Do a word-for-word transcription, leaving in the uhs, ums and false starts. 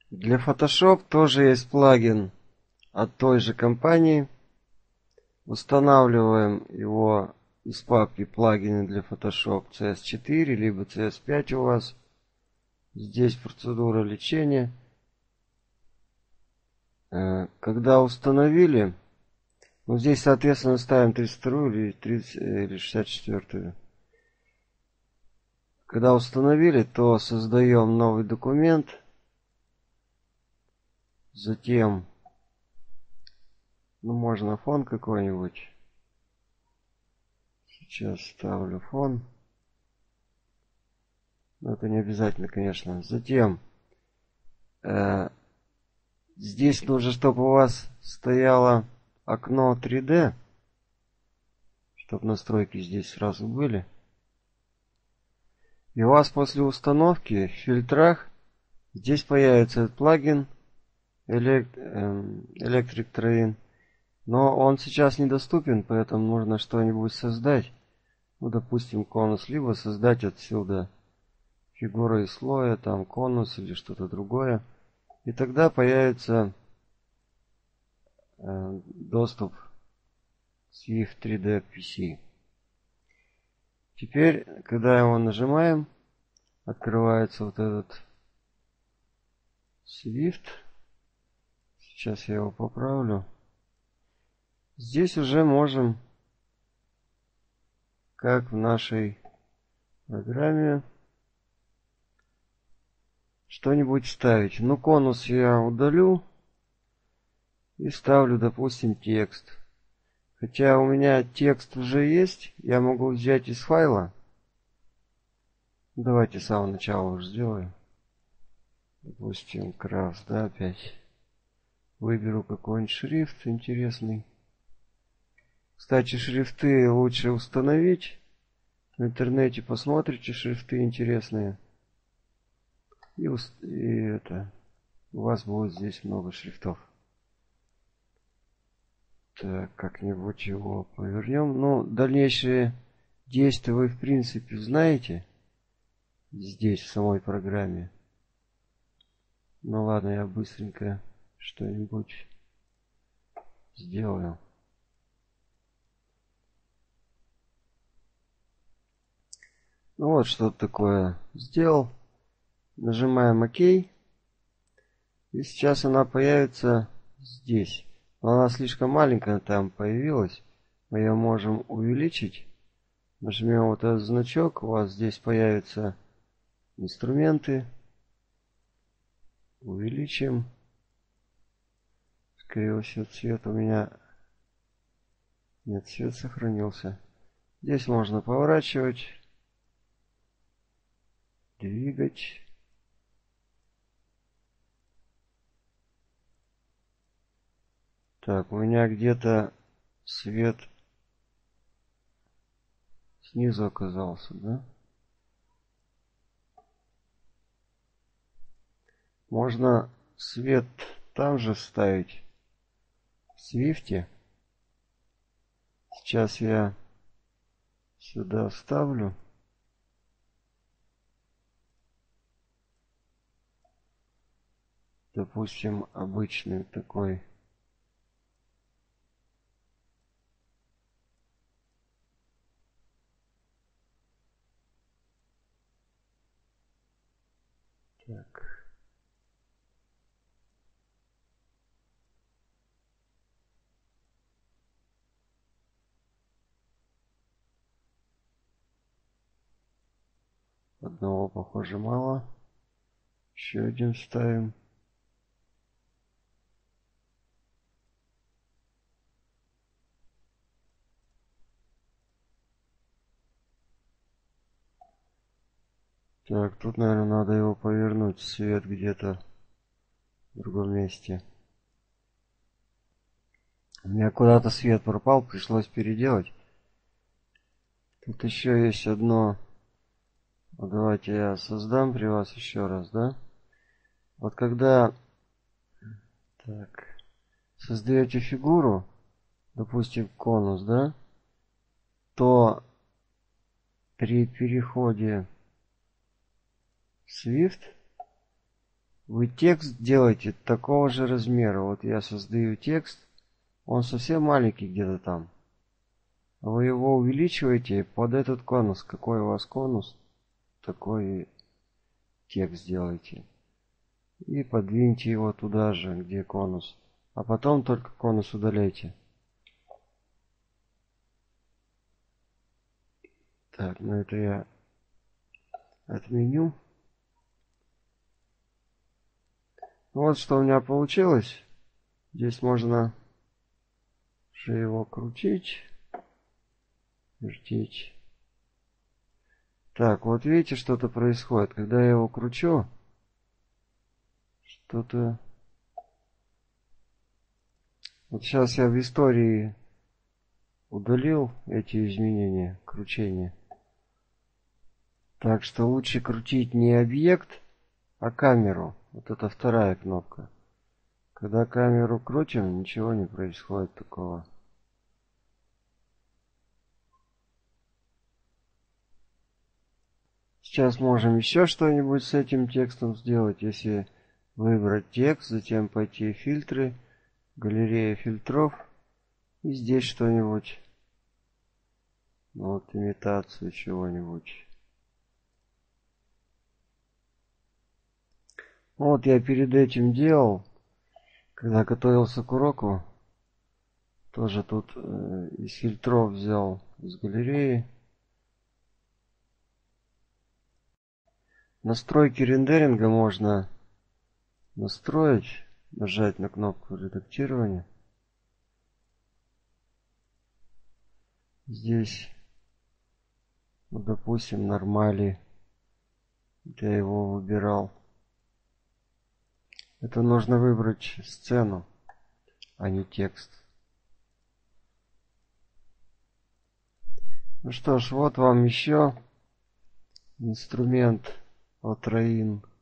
Для Photoshop тоже есть плагин от той же компании. Устанавливаем его из папки плагины для Photoshop си эс четыре, либо си эс пять у вас. Здесь процедура лечения. Когда установили, ну здесь, соответственно, ставим тридцать вторую или, тридцать, или шестьдесят четвёртую. Когда установили, то создаем новый документ. Затем, ну можно фон какой-нибудь. Сейчас ставлю фон. Но это не обязательно, конечно. Затем, э, здесь нужно, чтобы у вас стояло окно три дэ. Чтобы настройки здесь сразу были. И у вас после установки в фильтрах здесь появится этот плагин Electric Train. Но он сейчас недоступен, поэтому нужно что-нибудь создать. Ну, допустим, конус, либо создать отсюда фигуры из слоя, там конус или что-то другое. И тогда появится э, доступ Swift три дэ пи си. Теперь, когда его нажимаем, открывается вот этот Swift. Сейчас я его поправлю. Здесь уже можем, как в нашей программе, что-нибудь ставить. Ну, конус я удалю и ставлю, допустим, текст. Хотя у меня текст уже есть, я могу взять из файла. Давайте с самого начала уже сделаю. Допустим, Crafts, да, опять. Выберу какой-нибудь шрифт интересный. Кстати, шрифты лучше установить. В интернете посмотрите шрифты интересные. И, и это, у вас будет здесь много шрифтов. Так, как-нибудь его повернем. Ну, дальнейшие действия вы, в принципе, знаете. Здесь, в самой программе. Ну ладно, я быстренько что-нибудь сделаю. Ну вот, что-то такое сделал. Нажимаем ОК. И сейчас она появится здесь. Но она слишком маленькая там появилась. Мы ее можем увеличить. Нажмем вот этот значок. У вас здесь появятся инструменты. Увеличим. Скорее всего, цвет у меня... Нет, цвет сохранился. Здесь можно поворачивать. Двигать. Так, у меня где-то свет снизу оказался, да? Можно свет там же ставить. В Свифте. Сейчас я сюда вставлю. Допустим, обычный такой. Так. Одного, похоже, мало. Еще один ставим. Так, тут, наверное, надо его повернуть. Свет где-то в другом месте. У меня куда-то свет пропал, пришлось переделать. Тут еще есть одно. Вот давайте я создам при вас еще раз, да? Вот когда так, создаете фигуру, допустим, конус, да, то при переходе в Swift Вы текст делаете такого же размера. Вот я создаю текст, он совсем маленький где-то там. Вы его увеличиваете под этот конус. Какой у вас конус, такой текст делаете. И подвиньте его туда же, где конус. А потом только конус удаляйте. Так, ну это я отменю. Вот что у меня получилось. Здесь можно же его крутить, вертеть. Так, вот видите, что-то происходит. Когда я его кручу, что-то... Вот сейчас я в истории удалил эти изменения, кручения. Так что лучше крутить не объект, а камеру. Вот это вторая кнопка. Когда камеру крутим, ничего не происходит такого. Сейчас можем еще что-нибудь с этим текстом сделать. Если выбрать текст, затем пойти в фильтры, галерея фильтров. И здесь что-нибудь. Вот имитацию чего-нибудь. Вот я перед этим делал, когда готовился к уроку. Тоже тут э, из фильтров взял из галереи. Настройки рендеринга можно настроить, нажать на кнопку редактирования. Здесь, ну, допустим, нормали. Я его выбирал. Это нужно выбрать сцену, а не текст. Ну что ж, вот вам еще инструмент от Rain.